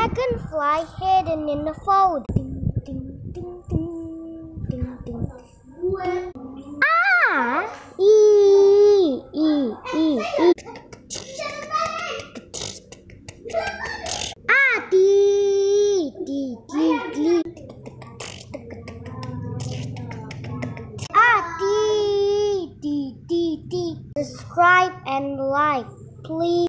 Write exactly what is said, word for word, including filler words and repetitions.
dragonfly hidden in the fold. Ding, ding, ding, ding, ding, ding. Ah, e, e, e, e. Ah, di, di, di, di. Ah, di, di, di, di. Subscribe and like, please.